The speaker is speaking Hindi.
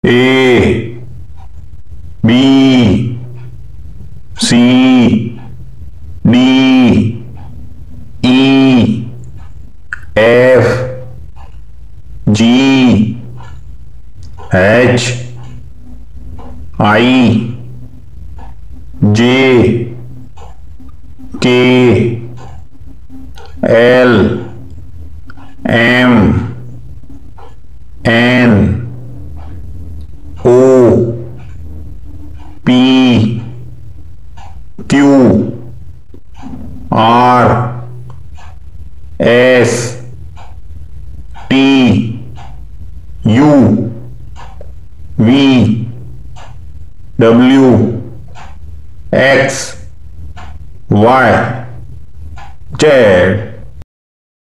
A B C D E F G H I J K L M N O P Q R S T U V W X Y Z।